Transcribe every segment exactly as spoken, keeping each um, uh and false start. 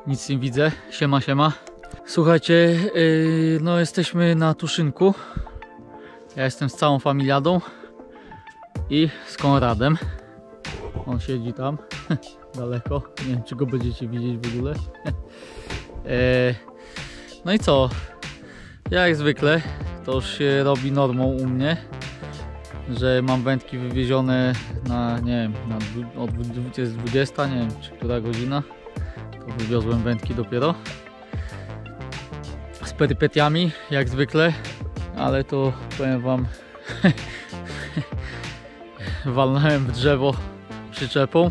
Nic nie widzę. Siema, siema. Słuchajcie, yy, no jesteśmy na Tuszynku. Ja jestem z całą familiadą i z Konradem. On siedzi tam daleko. Nie wiem, czy go będziecie widzieć w ogóle. yy, no i co? Jak zwykle to już się robi normą u mnie, że mam wędki wywiezione na, nie wiem, na, od dwudziesta, nie wiem, czy która godzina. To wywiozłem wędki dopiero. Z perypetiami, jak zwykle, ale to powiem wam, walnąłem w drzewo przyczepą.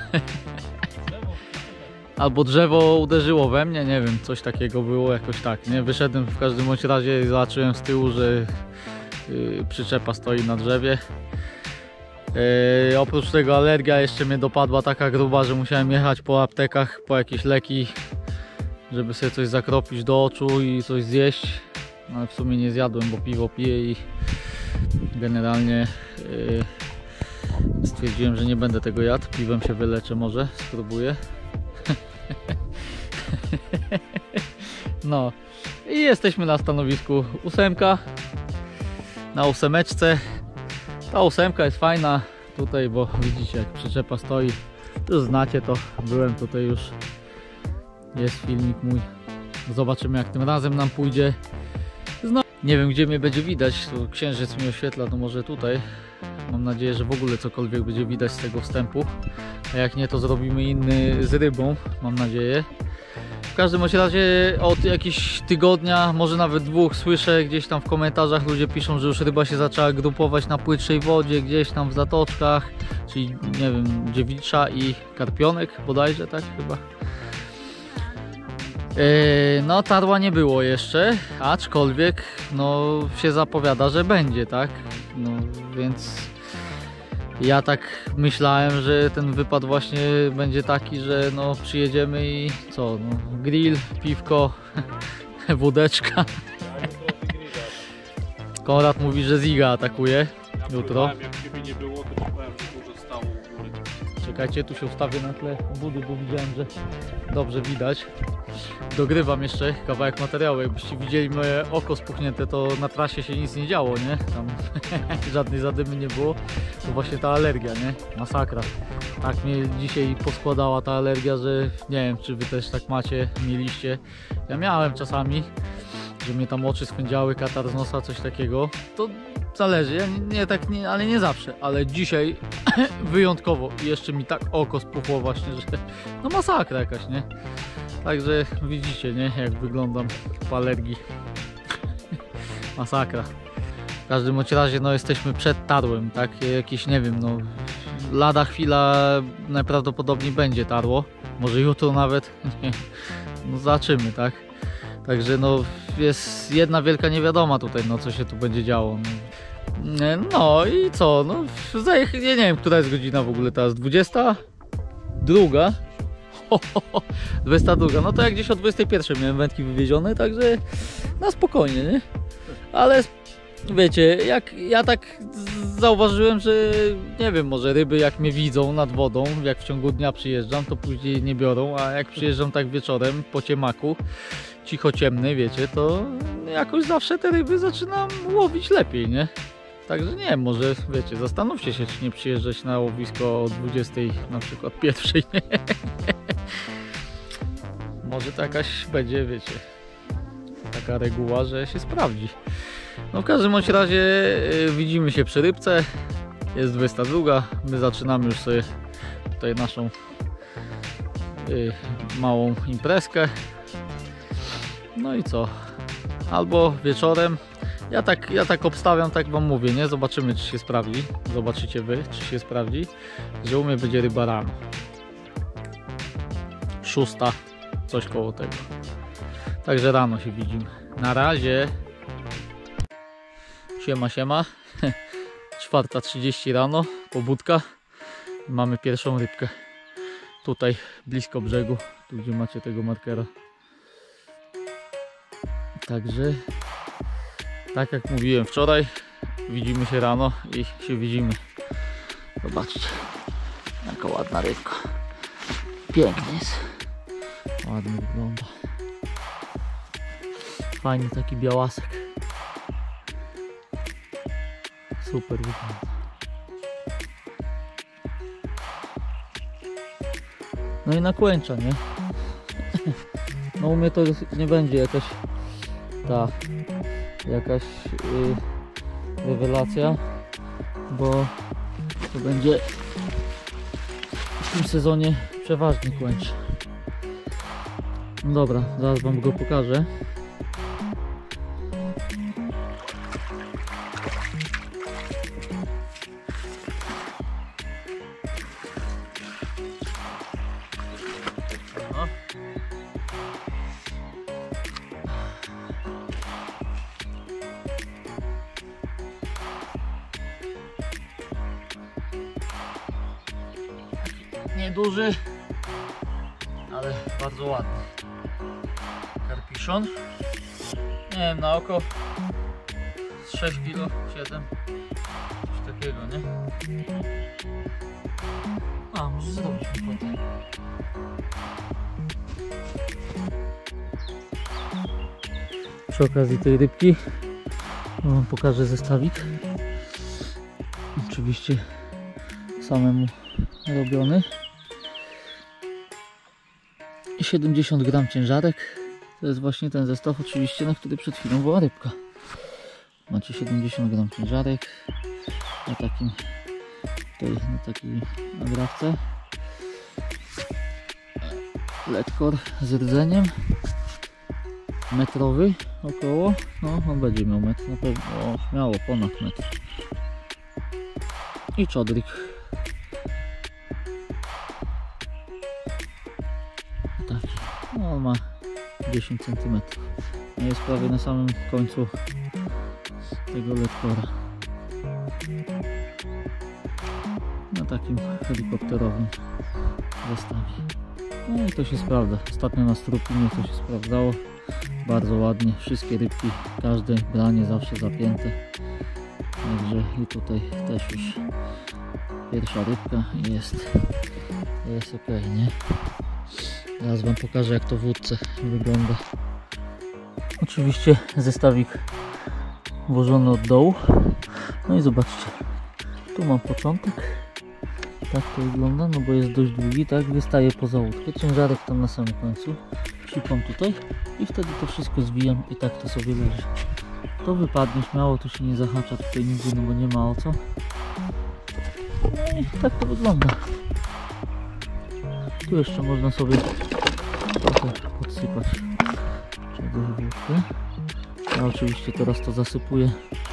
Albo drzewo uderzyło we mnie, nie wiem, coś takiego było jakoś tak, nie? Wyszedłem w każdym bądź razie i zobaczyłem z tyłu, że yy, przyczepa stoi na drzewie. Yy, oprócz tego alergia jeszcze mnie dopadła taka gruba, że musiałem jechać po aptekach po jakieś leki, żeby sobie coś zakropić do oczu i coś zjeść. No, ale w sumie nie zjadłem, bo piwo piję i generalnie yy, stwierdziłem, że nie będę tego jadł. Piwem się wyleczę, może spróbuję. No i jesteśmy na stanowisku ósemka, na ósemeczce. Ta ósemka jest fajna tutaj, bo widzicie, jak przyczepa stoi. Już znacie to, byłem tutaj już. Jest filmik mój. Zobaczymy, jak tym razem nam pójdzie. Znowu nie wiem, gdzie mnie będzie widać. Tu księżyc mi oświetla, to może tutaj. Mam nadzieję, że w ogóle cokolwiek będzie widać z tego wstępu. A jak nie, to zrobimy inny z rybą, mam nadzieję. W każdym razie od jakichś tygodnia, może nawet dwóch, słyszę gdzieś tam w komentarzach, ludzie piszą, że już ryba się zaczęła grupować na płytszej wodzie, gdzieś tam w zatoczkach, czyli nie wiem, dziewicza i karpionek bodajże, tak chyba. Yy, no tarła nie było jeszcze, aczkolwiek no się zapowiada, że będzie, tak? No więc ja tak myślałem, że ten wypad właśnie będzie taki, że no przyjedziemy i co, no, grill, piwko, wódeczka. Konrad mówi, że Ziga atakuje jutro. Jak ciebie nie było, to ci powiem, że dużo stało u góry. Czekajcie, tu się ustawię na tle budy, bo widziałem, że dobrze widać. Dogrywam jeszcze kawałek materiału. Jakbyście widzieli moje oko spuchnięte, to na trasie się nic nie działo, nie? Tam żadnej zadymy nie było. To właśnie ta alergia, nie? Masakra. Tak mnie dzisiaj poskładała ta alergia, że nie wiem, czy wy też tak macie, mieliście. Ja miałem czasami, że mnie tam oczy swędziały, katar z nosa, coś takiego. To zależy, ja nie, nie tak, nie, ale nie zawsze. Ale dzisiaj wyjątkowo i jeszcze mi tak oko spuchło właśnie, że no masakra jakaś, nie? Także widzicie, nie, jak wyglądam po alergii. Masakra. W każdym bądź razie no jesteśmy przed tarłem, tak? Jakieś, nie wiem, no lada chwila najprawdopodobniej będzie tarło. Może jutro nawet. Nie. No zobaczymy, tak? Także no jest jedna wielka niewiadoma tutaj, no co się tu będzie działo. No, no i co? No zajech... ja nie wiem, która jest godzina w ogóle teraz. dwudziesta druga. dwudziesta druga, no to jak gdzieś o dwudziestej pierwszej miałem wędki wywiezione, także na spokojnie, nie? Ale wiecie, jak ja tak zauważyłem, że nie wiem, może ryby jak mnie widzą nad wodą, jak w ciągu dnia przyjeżdżam, to później nie biorą, a jak przyjeżdżam tak wieczorem po ciemaku, cicho ciemny, wiecie, to jakoś zawsze te ryby zaczynam łowić lepiej, nie? Także nie wiem, może wiecie, zastanówcie się, czy nie przyjeżdżać na łowisko o dwudziestej na przykład pierwszej, nie? Może to jakaś będzie, wiecie, taka reguła, że się sprawdzi. No w każdym bądź razie yy, widzimy się przy rybce. Jest dwudziesta druga, my zaczynamy już sobie tutaj naszą yy, małą imprezkę. No i co? Albo wieczorem. Ja tak, ja tak obstawiam, tak wam mówię, nie? Zobaczymy, czy się sprawdzi. Zobaczycie wy, czy się sprawdzi. Że u mnie będzie ryba rano. Szósta, coś koło tego. Także rano się widzimy. Na razie. Siema, siema. czwarta trzydzieści rano, pobudka. Mamy pierwszą rybkę. Tutaj, blisko brzegu. Tu, gdzie macie tego markera. Także... tak jak mówiłem wczoraj, widzimy się rano i się widzimy. Zobaczcie, jaka ładna rybka. Piękny jest. Ładnie wygląda. Fajny taki białasek. Super wygląda. No i nakłęcza, nie? No u mnie to nie będzie jakaś ta jakaś yy, rewelacja, bo to będzie w tym sezonie przeważnie kłęcz. No dobra, zaraz wam go pokażę. No. Nieduży, ale bardzo ładny karpiszon. Nie wiem, na oko z sześć kilo, siedem, coś takiego, nie? A, może zrobić mi potem. Przy okazji tej rybki wam pokażę zestawik. Oczywiście samemu robiony. siedemdziesiąt gram ciężarek. To jest właśnie ten zestaw, oczywiście, na który przed chwilą była rybka. Macie siedemdziesiąt gram ciężarek na takim tutaj, na takiej nagrawce. Lektor z rdzeniem. Metrowy około. No, on będzie miał metr na pewno. O, śmiało ponad metr. I czodryk. Taki. No, on ma dziesięć centymetrów. No, jest prawie na samym końcu tego lektora. Na takim helikopterowym zestawie. No i to się sprawdza. Ostatnio na Strupinie to się sprawdzało. Bardzo ładnie. Wszystkie rybki, każde branie zawsze zapięte. Także i tutaj też już pierwsza rybka i jest, jest ok, nie? Teraz wam pokażę, jak to w wódce wygląda. Oczywiście zestawik włożony od dołu. No i zobaczcie, tu mam początek. Tak to wygląda, no bo jest dość długi, tak? Wystaje poza łódkę. Ciężarek tam na samym końcu. Sipam tutaj i wtedy to wszystko zwijam i tak to sobie leży. To wypadnie śmiało, tu się nie zahacza tutaj nigdzie, no bo nie ma o co. No i tak to wygląda. Tu jeszcze można sobie trochę podsypać czegoś w łódkę. Ja oczywiście teraz to zasypuję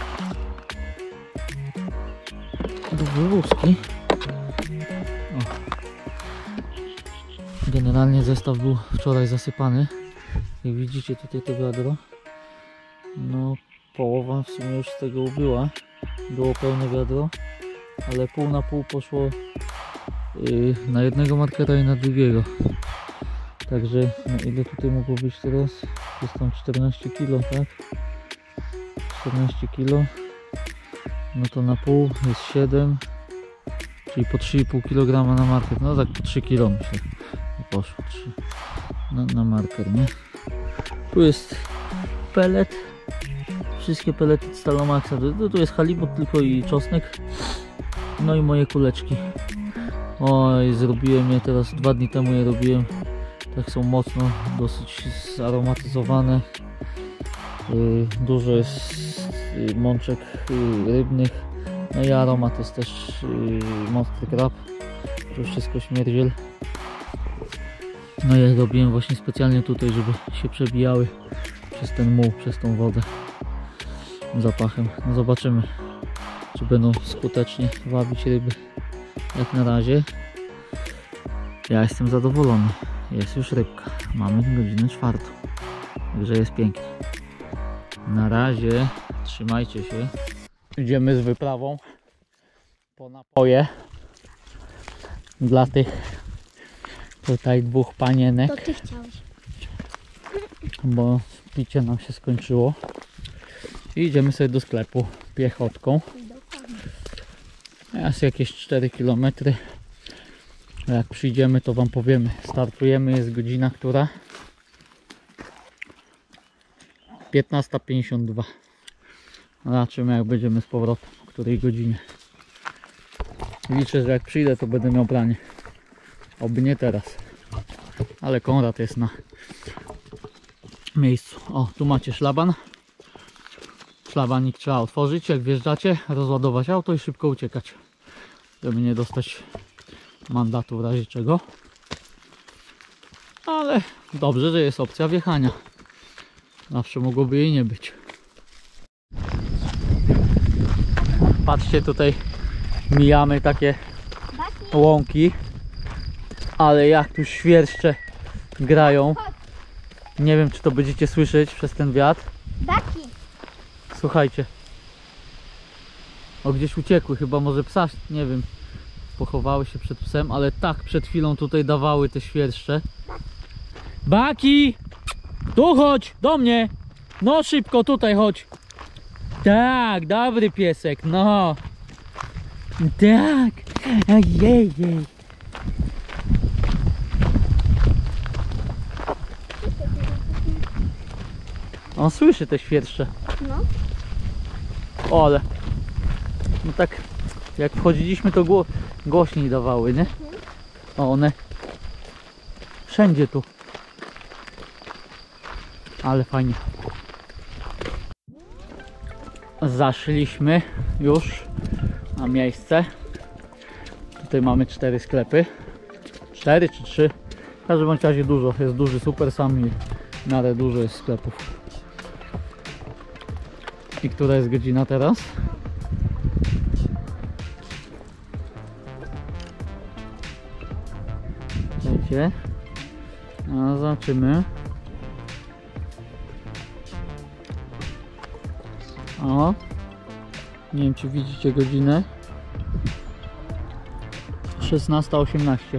do wywózki. O. Generalnie zestaw był wczoraj zasypany. Jak widzicie tutaj to wiadro, no połowa w sumie już z tego ubyła. Było pełne wiadro, ale pół na pół poszło yy, na jednego markera i na drugiego. Także no ile tutaj mogło być teraz? Jest tam czternaście kilo, tak? czternaście kilo. No to na pół jest siedem, czyli po trzy i pół kilograma na marker. No tak po trzy kilo myślę. Poszło trzy na, na marker, nie? Tu jest pelet. Wszystkie pelety Stalomaxa. Tu, tu jest halibut tylko i czosnek. No i moje kuleczki. Oj, zrobiłem je teraz, dwa dni temu je robiłem. Tak są mocno, dosyć zaromatyzowane. Yy, dużo jest yy, mączek yy, rybnych. No i aromat jest też yy, mocny krab. To wszystko śmierdziel. No ja robiłem właśnie specjalnie tutaj, żeby się przebijały przez ten muł, przez tą wodę zapachem. No zobaczymy, czy będą skutecznie wabić ryby. Jak na razie ja jestem zadowolony. Jest już rybka. Mamy godzinę czwartą. Także jest pięknie. Na razie trzymajcie się. Idziemy z wyprawą po napoje dla tych tutaj dwóch panienek. To ty chciałeś. Bo picie nam się skończyło. I idziemy sobie do sklepu piechotką. Jest jakieś cztery kilometry. Jak przyjdziemy, to wam powiemy. Startujemy, jest godzina która? piętnasta pięćdziesiąt dwa. Zobaczymy, jak będziemy z powrotem, o której godzinie. Liczę, że jak przyjdę, to będę miał branie. Oby nie teraz. Ale Konrad jest na miejscu. O, tu macie szlaban. Szlabanik trzeba otworzyć, jak wjeżdżacie, rozładować auto i szybko uciekać, żeby nie dostać mandatu w razie czego. Ale dobrze, że jest opcja wjechania. Zawsze mogłoby jej nie być. Patrzcie, tutaj mijamy takie łąki, ale jak tu świerszcze grają. Nie wiem, czy to będziecie słyszeć przez ten wiatr. Baki. Słuchajcie. O, gdzieś uciekły, chyba może psa, nie wiem. Pochowały się przed psem, ale tak przed chwilą tutaj dawały te świerszcze. Baki! Tu chodź, do mnie! No szybko, tutaj chodź. Tak, dobry piesek, no. Tak, ojej, jej. On słyszy te świerszcze. No. O, ale no tak jak wchodziliśmy, to gło głośniej dawały, nie? O, one wszędzie tu. Ale fajnie. Zaszliśmy już na miejsce. Tutaj mamy cztery sklepy. Cztery czy trzy. W każdym bądź razie dużo. Jest duży Super Sam i w miarę dużo jest sklepów. I która jest godzina teraz? Wiecie? A zobaczymy. O, nie wiem, czy widzicie godzinę. szesnasta osiemnaście.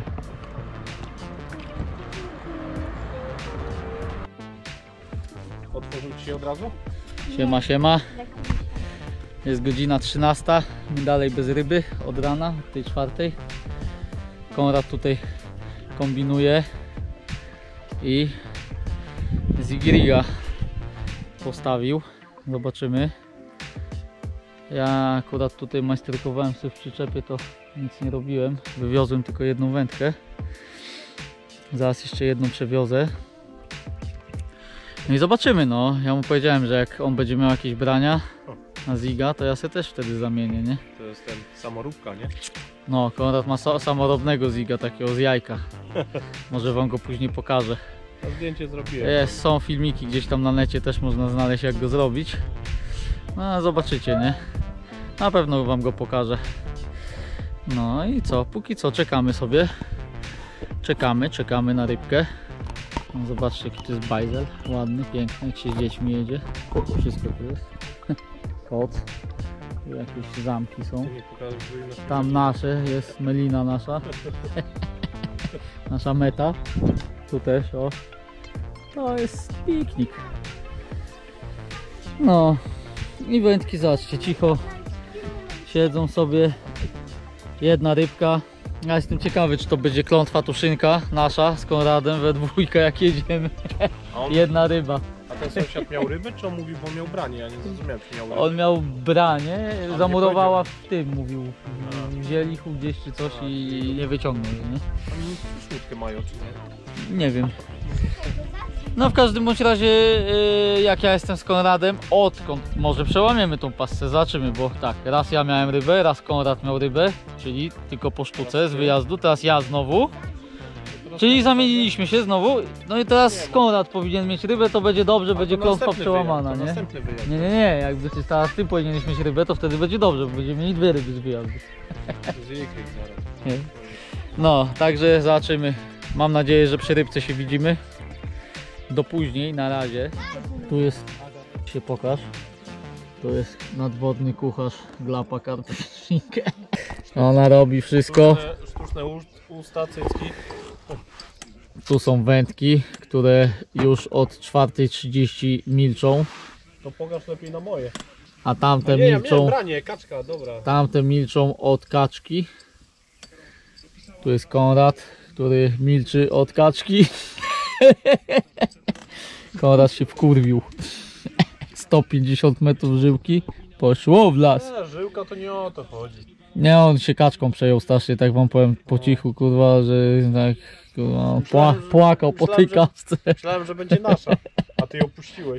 Otworzył ci się od razu? Siema, siema. Jest godzina trzynasta. My dalej bez ryby od rana, od tej czwartej. Konrad tutaj kombinuje i Zigriga postawił. Zobaczymy. Ja akurat tutaj majsterkowałem sobie w przyczepie, to nic nie robiłem. Wywiozłem tylko jedną wędkę. Zaraz jeszcze jedną przewiozę. No i zobaczymy, no. Ja mu powiedziałem, że jak on będzie miał jakieś brania na Ziga, to ja sobie też wtedy zamienię, nie? To jest ten samoróbka, nie? No, Konrad ma samorobnego Ziga, takiego z jajka. Może wam go później pokażę. A zdjęcie zrobiłem. Jest, są filmiki gdzieś tam na necie, też można znaleźć, jak go zrobić. No, zobaczycie, nie? Na pewno wam go pokażę. No i co? Póki co czekamy sobie. Czekamy, czekamy na rybkę. No, zobaczcie, jaki to jest bajzel. Ładny, piękny, jak się z dziećmi jedzie. Wszystko tu jest. Koc. Tu jakieś zamki są. Nie pokażę, że inaczej Tam nasze, jest melina nasza. Nasza meta. Tu też, o. To jest piknik. No. I wędki, zobaczcie, cicho siedzą sobie. Jedna rybka. Ja jestem ciekawy, czy to będzie klątwa tuszynka nasza z Konradem we dwójkę, jak jedziemy. A, on, Jedna ryba. a ten sąsiad miał ryby, czy on mówił, bo miał branie? Ja nie zrozumiałem, czy miał ryby. On miał branie, nie zamurowała w tym, mówił, w zielichu gdzieś czy coś i nie wyciągnął, nie? Oni szłódkę mają, czy nie? Nie wiem. No w każdym bądź razie, yy, jak ja jestem z Konradem, odkąd może przełamiemy tą pasce, zobaczymy, bo tak, raz ja miałem rybę, raz Konrad miał rybę, czyli tylko po sztuce z wyjazdu, teraz ja znowu, czyli zamieniliśmy się znowu, no i teraz Konrad powinien mieć rybę, to będzie dobrze, A będzie to klątwa następny przełamana, wyjazd, to nie? następny wyjazd. Nie, nie, nie, jakby ty teraz ty powinieneś mieć rybę, to wtedy będzie dobrze, bo będziemy mieli dwie ryby z wyjazdu. Z Jekryk zaraz. Nie. No, także zobaczymy. Mam nadzieję, że przy rybce się widzimy. Do później, na razie. Tu jest, się pokaż. To jest nadwodny kucharz Glapa Karpecznika. Ona robi wszystko. Sztuczne, sztuczne ust- usta, cycki. Tu są wędki, które już od czwartej trzydzieści milczą. To pokaż lepiej na moje. A tamte A nie, ja miałem milczą. branie, kaczka, dobra. Tamte milczą od kaczki. Tu jest Konrad, który milczy od kaczki. Konrad się wkurwił. sto pięćdziesiąt metrów żyłki, poszło w las. Nie, żyłka to nie o to chodzi. Nie, on się kaczką przejął strasznie, tak wam powiem po cichu, kurwa, że tak kurwa, pła, Myślałem, że- płakał po tej myślałem, kaczce. Myślałem, że będzie nasza, a ty ją puściłeś.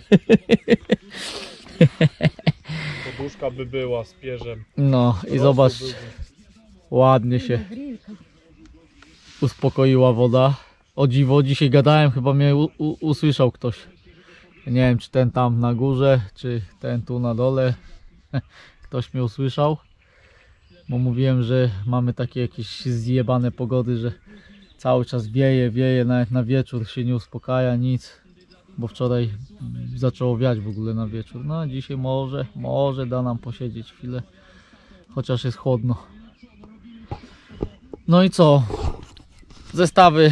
Poduszka by była z pierzem. No i zobacz, ładnie się uspokoiła woda. O dziwo, dzisiaj gadałem, chyba mnie u, u, usłyszał ktoś. Nie wiem, czy ten tam na górze, czy ten tu na dole. Ktoś mnie usłyszał. Bo mówiłem, że mamy takie jakieś zjebane pogody, że cały czas wieje, wieje, nawet na wieczór się nie uspokaja, nic. Bo wczoraj zaczęło wiać w ogóle na wieczór. No a dzisiaj może, może da nam posiedzieć chwilę. Chociaż jest chłodno. No i co? Zestawy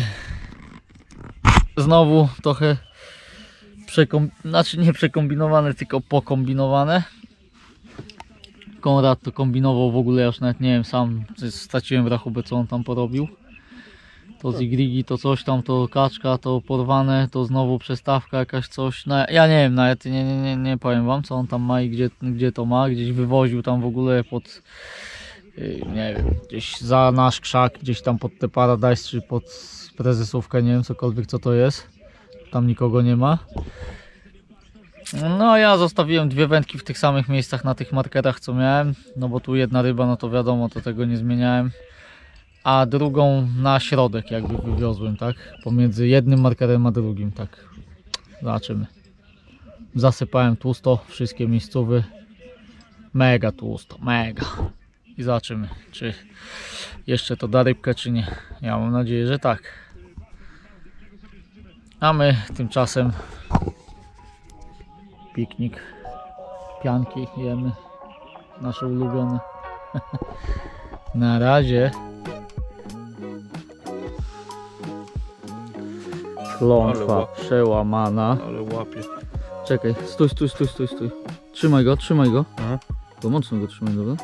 znowu trochę przekom... znaczy nie przekombinowane, tylko pokombinowane. Konrad to kombinował w ogóle, ja już nawet nie wiem, sam straciłem rachubę, co on tam porobił. To zigrigi, to coś tam, to kaczka, to porwane, to znowu przestawka jakaś coś. No, ja nie wiem, nawet nie, nie, nie, nie powiem wam, co on tam ma i gdzie, gdzie to ma. Gdzieś wywoził tam w ogóle pod, nie wiem, gdzieś za nasz krzak, gdzieś tam pod te Paradise, czy pod prezesówkę, nie wiem, cokolwiek co to jest. Tam nikogo nie ma. No ja zostawiłem dwie wędki w tych samych miejscach na tych markerach, co miałem. No bo tu jedna ryba, no to wiadomo, to tego nie zmieniałem. A drugą na środek jakby wywiozłem, tak? Pomiędzy jednym markerem a drugim, tak. Zobaczymy. Zasypałem tłusto wszystkie miejscowe. Mega tłusto, mega. I zobaczymy, czy jeszcze to da rybkę, czy nie. Ja mam nadzieję, że tak. A my tymczasem piknik, pianki jemy, nasze ulubione. Na razie. Klątwa przełamana. Ale łapie. Czekaj, stój, stój, stój, stój, stój. Trzymaj go, trzymaj go. Aha. To mocno go trzymaj, dobra?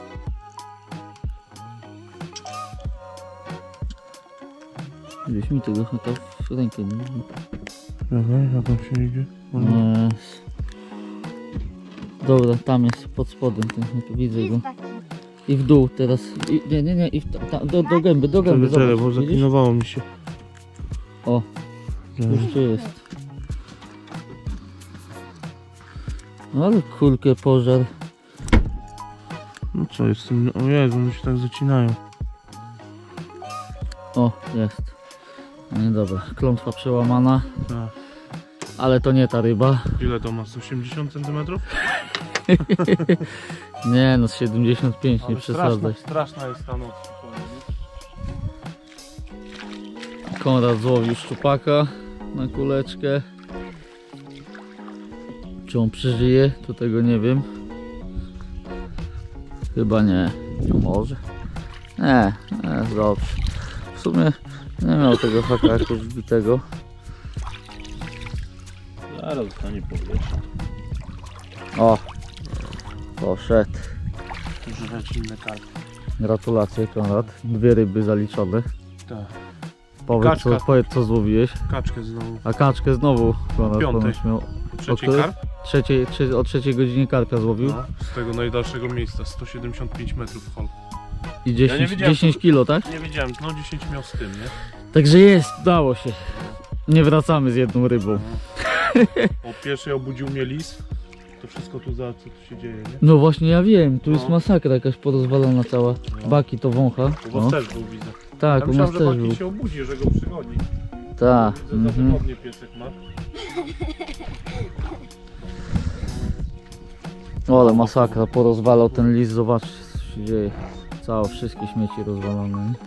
Weź mi tego chyba w rękę. Nie? Aha, jak tam się idzie? Nie. Dobra, tam jest pod spodem, ten, ja tu widzę go. I w dół teraz. I, nie, nie, nie, i w, ta, do, do gęby, do gęby. Czekaj, Zobacz, bo widzisz? zaklinowało mi się. O, już tu jest. Ale kulkę pożar. No co jest z tym? O Jezu, mi się tak zacinają. O, jest. No i dobra, klątwa przełamana. Tak. Ale to nie ta ryba. Ile to ma? sto osiemdziesiąt centymetrów? Nie no, z siedemdziesiąt pięć, nie przesadzaj. Straszna jest ta noc. Konrad złowił szczupaka na kuleczkę. Czy on przeżyje? To tego nie wiem. Chyba nie. Może. Nie, nie, dobrze. W sumie nie miał tego haka jakoś wbitego. Zaraz zostanie powietrze. O! Poszedł. Żreć inne karty. Gratulacje, Konrad. Dwie ryby zaliczone. Tak. Powiedz co, Kaczka. powiedz co złowiłeś. Kaczkę znowu. A kaczkę znowu Konrad Piątej. ponoć miał. Trzeci O której? karp? Trzeciej, trzy, o trzeciej godzinie karpia złowił. No, z tego najdalszego miejsca. sto siedemdziesiąt pięć metrów hol. I Ja nie dziesięć, wiedziałem, dziesięć kilo, tak? Nie wiedziałem, no dziesięć miał z tym, nie? Także jest, udało się. Nie wracamy z jedną rybą. O pierwszej obudził mnie lis. To wszystko tu za co tu się dzieje, nie? No właśnie ja wiem, tu jest No. masakra jakaś porozwalona cała. Baki to wącha. U was No. też był, widzę. Tak, Ja u nas myślałem, że też Baki był. się obudzi, że go przygodzi. Tak. Widzę, za Mhm. wygodnie piesek ma. O, ale masakra, porozwalał ten list, zobaczcie co się dzieje. Całe, wszystkie śmieci rozwalone. Nie?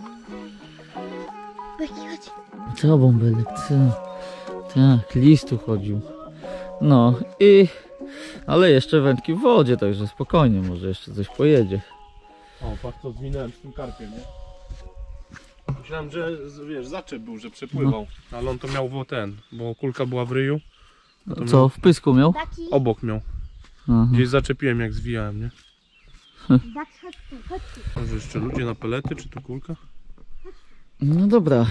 Co bąbelek, co? Tak, list tu chodził. No i... Ale jeszcze wędki w wodzie, także spokojnie, może jeszcze coś pojedzie. O, patrz co zwinąłem z tym karpiem, nie? Myślałem, że z- wiesz, zaczep był, że przepływał. Ale on to miał w ten, bo kulka była w ryju. No to Co, miał, w pysku miał? Taki, obok miał. Aha. Gdzieś zaczepiłem jak zwijałem, nie? taki, chodź tu, chodź tu. Może jeszcze ludzie na pelety, czy to kulka? No dobra.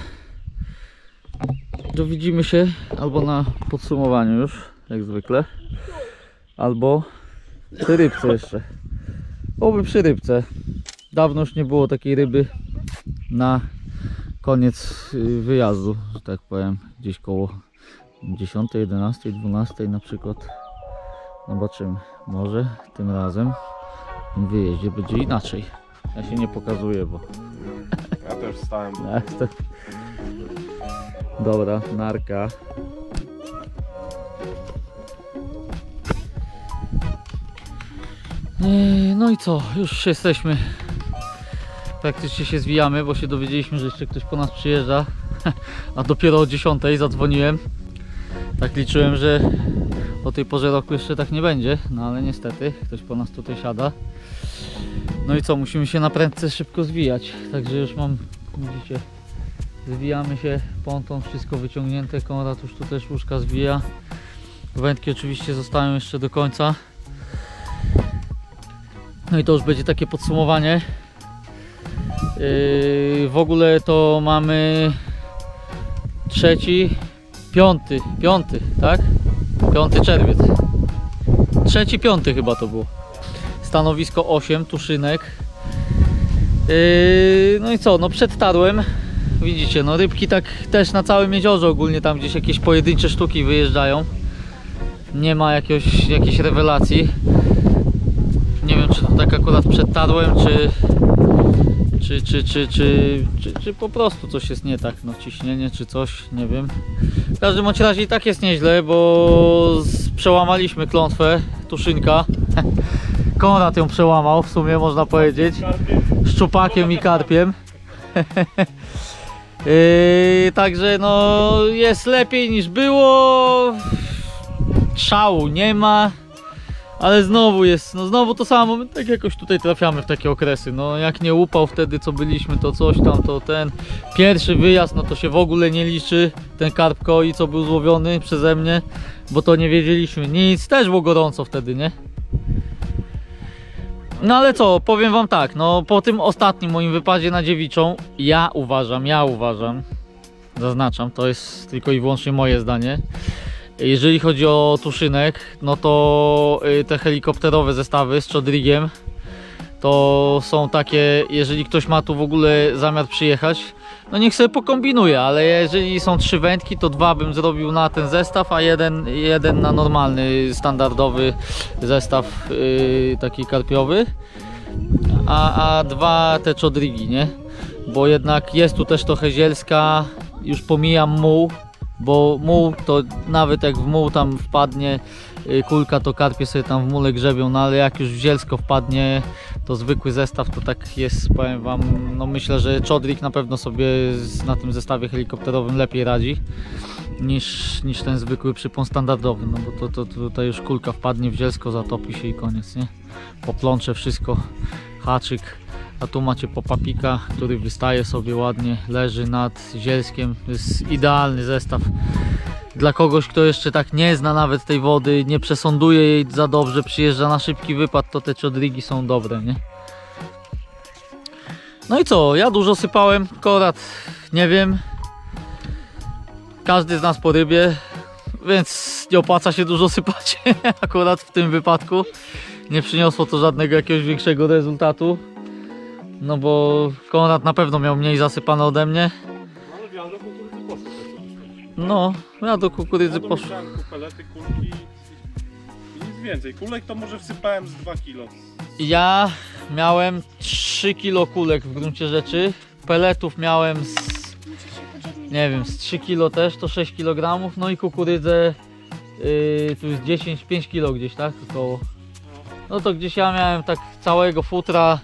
To widzimy się albo na podsumowaniu już, jak zwykle. albo przy rybce jeszcze. Oby przy rybce. Dawno już nie było takiej ryby na koniec wyjazdu, że tak powiem, gdzieś koło dziesiątej, jedenastej, dwunastej na przykład. Zobaczymy, może tym razem w tym wyjeździe będzie inaczej. Ja się nie pokazuję, bo... Ja też wstałem. Dobra, narka. No i co, już jesteśmy, praktycznie się zwijamy, bo się dowiedzieliśmy, że jeszcze ktoś po nas przyjeżdża, a dopiero o dziesiątej zadzwoniłem. Tak liczyłem, że o tej porze roku jeszcze tak nie będzie, no ale niestety ktoś po nas tutaj siada. No i co, musimy się na prędce szybko zwijać, także już mam, widzicie, zwijamy się, ponton, wszystko wyciągnięte, Konrad już tu też łóżka zwija. Wędki oczywiście zostają jeszcze do końca. No i to już będzie takie podsumowanie. Yy, w ogóle to mamy trzeci, piąty, piąty, tak? Piąty czerwiec. Trzeci, piąty chyba to było. Stanowisko osiem, Tuszynek. Yy, no i co, no przedtarłem. Widzicie, no rybki tak też na całym jeziorze ogólnie tam gdzieś jakieś pojedyncze sztuki wyjeżdżają. Nie ma jakiegoś, jakiejś rewelacji. Nie wiem, czy to tak akurat przedtarłem, czy czy, czy, czy, czy, czy, czy po prostu coś jest nie tak, no ciśnienie czy coś, nie wiem. W każdym bądź razie i tak jest nieźle, bo z, przełamaliśmy klątwę Tuszynka. Konrad ją przełamał, w sumie można powiedzieć, szczupakiem i karpiem. Yy, także no jest lepiej niż było, szału nie ma. Ale znowu jest, no znowu to samo, my tak jakoś tutaj trafiamy w takie okresy, no jak nie upał wtedy co byliśmy, to coś tam, to ten pierwszy wyjazd, no to się w ogóle nie liczy, ten karp koi, co był złowiony przeze mnie, bo to nie wiedzieliśmy nic, też było gorąco wtedy, nie? No ale co, powiem wam tak, no po tym ostatnim moim wypadzie na dziewiczą, ja uważam, ja uważam, zaznaczam, to jest tylko i wyłącznie moje zdanie. Jeżeli chodzi o Tuszynek, no to te helikopterowe zestawy z Chodrigiem to są takie, jeżeli ktoś ma tu w ogóle zamiar przyjechać, no niech sobie pokombinuje, ale jeżeli są trzy wędki, to dwa bym zrobił na ten zestaw, a jeden, jeden na normalny, standardowy zestaw yy, taki karpiowy, a, a dwa te Chodrigi, nie? Bo jednak jest tu też trochę zielska, już pomijam muł, bo muł to nawet jak w muł tam wpadnie kulka, to karpie sobie tam w mule grzebią, no ale jak już w zielsko wpadnie, to zwykły zestaw to tak jest, powiem wam, no myślę, że Chodrig na pewno sobie na tym zestawie helikopterowym lepiej radzi niż, niż ten zwykły przypon standardowy, no bo to, to, to tutaj już kulka wpadnie w zielsko, zatopi się i koniec, nie? Poplącze wszystko, haczyk. A tu macie popapika, który wystaje sobie ładnie, leży nad zielskiem. To jest idealny zestaw dla kogoś, kto jeszcze tak nie zna nawet tej wody, nie przesąduje jej za dobrze, przyjeżdża na szybki wypad, to te Chodrigi są dobre, nie? No i co, ja dużo sypałem, Konrad nie wiem, każdy z nas po rybie, więc nie opłaca się dużo sypać akurat w tym wypadku. Nie przyniosło to żadnego jakiegoś większego rezultatu. No bo Konrad na pewno miał mniej zasypane ode mnie. Ale wiadro kukurydzy poszło. No, ja do kukurydzy no poszło. Pelety, kulki i nic więcej. Kulek to może wsypałem z dwa kilo. Ja miałem trzy kilo kulek w gruncie rzeczy. Peletów miałem z, nie wiem, z trzy kilo też, to sześć kilogramów. No i kukurydzę yy, tu jest dziesięć, pięć kilo gdzieś, tak? Około. No to gdzieś ja miałem tak całego futra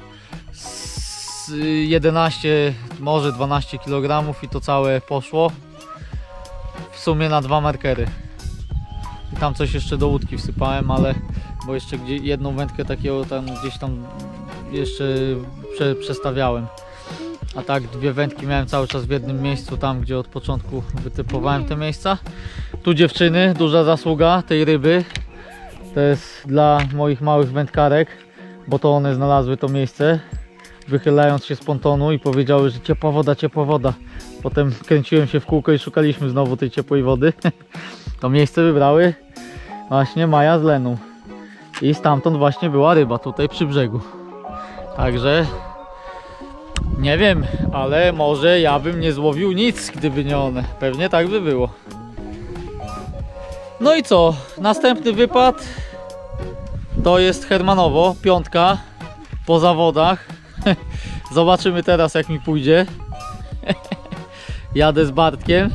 jedenaście, może dwanaście kilogramów i to całe poszło w sumie na dwa markery. I tam coś jeszcze do łódki wsypałem, ale bo jeszcze gdzie, jedną wędkę takiego tam gdzieś tam jeszcze prze, przestawiałem. A tak dwie wędki miałem cały czas w jednym miejscu, tam gdzie od początku wytypowałem te miejsca. Tu dziewczyny, duża zasługa tej ryby. To jest dla moich małych wędkarek, bo to one znalazły to miejsce, wychylając się z pontonu i powiedziały, że ciepła woda, ciepła woda. Potem kręciłem się w kółko i szukaliśmy znowu tej ciepłej wody. To miejsce wybrały właśnie Maja z Leną. I stamtąd właśnie była ryba, tutaj przy brzegu. Także nie wiem, ale może ja bym nie złowił nic, gdyby nie one. Pewnie tak by było. No i co? Następny wypad to jest Hermanowo, piątka po zawodach. Zobaczymy teraz, jak mi pójdzie. Jadę z Bartkiem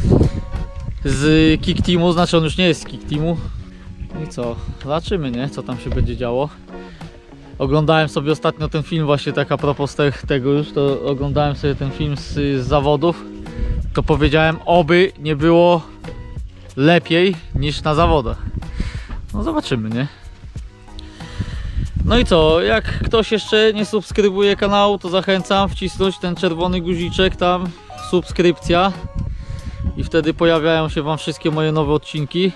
z Kick Teamu, znaczy on już nie jest z Kick Teamu. I co? Zobaczymy, nie? Co tam się będzie działo. Oglądałem sobie ostatnio ten film właśnie tak a propos te, tego już, to oglądałem sobie ten film z, z zawodów. To powiedziałem, oby nie było lepiej niż na zawodach. No zobaczymy, nie? No i co, jak ktoś jeszcze nie subskrybuje kanału, to zachęcam wcisnąć ten czerwony guziczek tam, subskrypcja, i wtedy pojawiają się wam wszystkie moje nowe odcinki.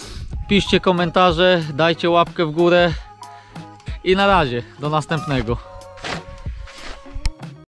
Piszcie komentarze, dajcie łapkę w górę i na razie, do następnego.